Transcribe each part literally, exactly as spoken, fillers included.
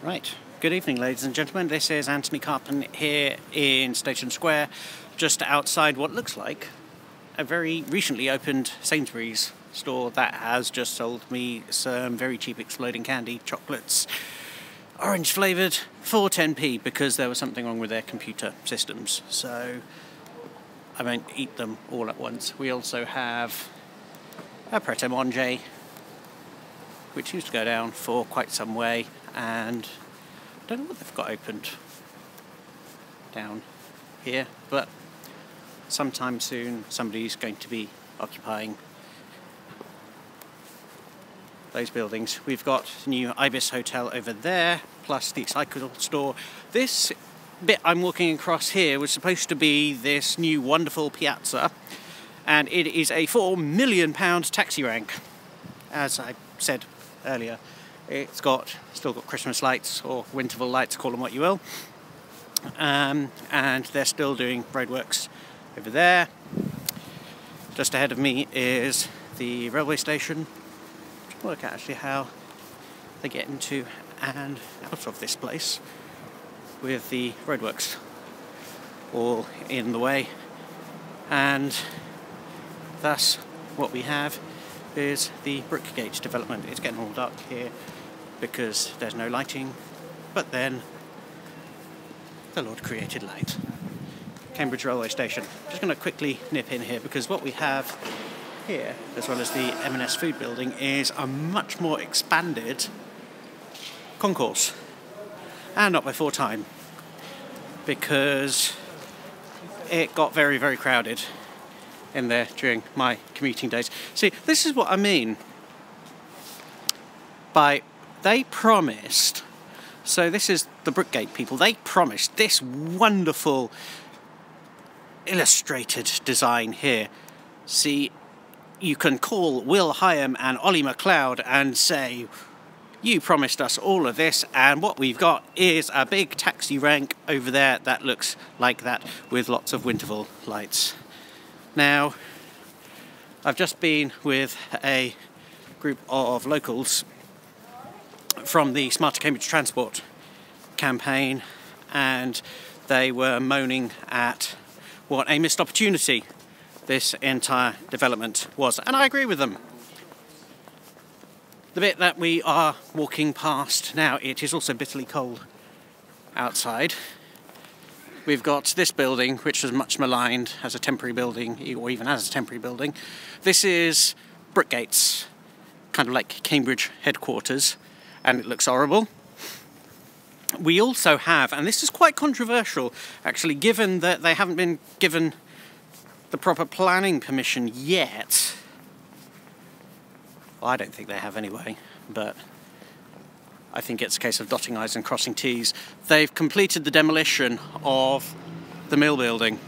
Right, good evening ladies and gentlemen, this is Antony Carpen here in Station Square, just outside what looks like a very recently opened Sainsbury's store that has just sold me some very cheap exploding candy chocolates, orange flavoured, for ten p because there was something wrong with their computer systems, so I won't eat them all at once. We also have a Pret-a-Manger, which used to go down for quite some way, and I don't know what they've got opened down here, but sometime soon somebody's going to be occupying those buildings. We've got the new Ibis Hotel over there, plus the cycle store. This bit I'm walking across here was supposed to be this new wonderful piazza, and it is a four million pound taxi rank. As I said earlier, it's got still got Christmas lights or Winterval lights, call them what you will, um, and they're still doing roadworks over there. Just ahead of me is the railway station. Work out actually how they get into and out of this place with the roadworks all in the way, and thus what we have is the Brookgate development. It's getting all dark here because there's no lighting, but then the Lord created light. Cambridge railway station. Just going to quickly nip in here because what we have here, as well as the M and S food building, is a much more expanded concourse, and not before time, because it got very very crowded in there during my commuting days. See, this is what I mean by they promised, so this is the Brookgate people, they promised this wonderful illustrated design here. See, you can call Will Hyam and Ollie McLeod and say, you promised us all of this, and what we've got is a big taxi rank over there that looks like that with lots of Winterval lights. Now, I've just been with a group of locals from the Smarter Cambridge Transport campaign, and they were moaning at what a missed opportunity this entire development was, and I agree with them. The bit that we are walking past now, it is also bitterly cold outside. We've got this building, which was much maligned as a temporary building, or even as a temporary building. This is Brookgate's, kind of like Cambridge headquarters, and it looks horrible. We also have, and this is quite controversial actually, given that they haven't been given the proper planning permission yet. Well, I don't think they have anyway, but I think it's a case of dotting I's and crossing T's. They've completed the demolition of the mill building.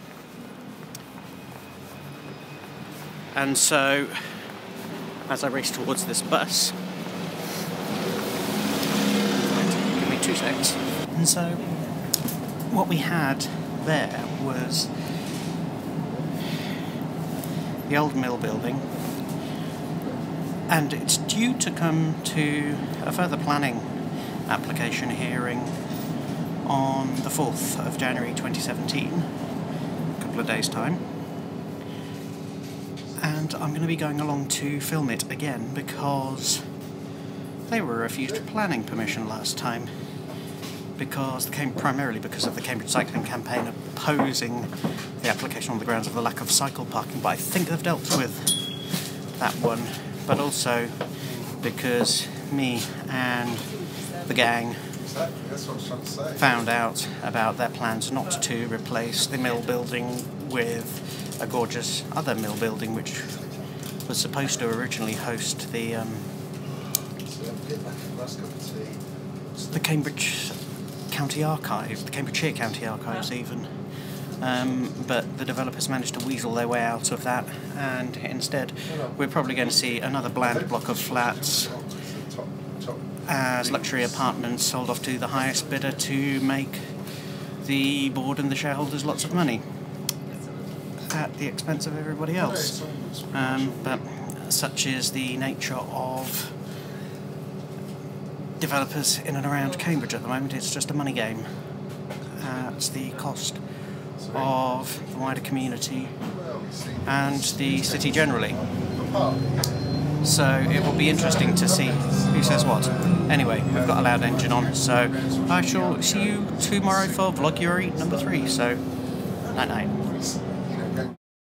And so, as I race towards this bus, give me two seconds. And so, what we had there was the old mill building, and it's due to come to a further planning application hearing on the fourth of January twenty seventeen, a couple of days time, and I'm going to be going along to film it again because they were refused planning permission last time, because they came primarily because of the Cambridge Cycling Campaign opposing the application on the grounds of the lack of cycle parking, but I think they've dealt with that one, but also because me and the gang found out about their plans not to replace the mill building with a gorgeous other mill building which was supposed to originally host the um, the Cambridge County Archives, the Cambridgeshire County Archives even, um, but the developers managed to weasel their way out of that, and instead we're probably going to see another bland block of flats as luxury apartments sold off to the highest bidder to make the board and the shareholders lots of money at the expense of everybody else. Um, but such is the nature of developers in and around Cambridge at the moment. It's just a money game at the cost of the wider community and the city generally. So it will be interesting to see who says what. Anyway, we've got a loud engine on, so I shall see you tomorrow for Vloguary number three. So, night night.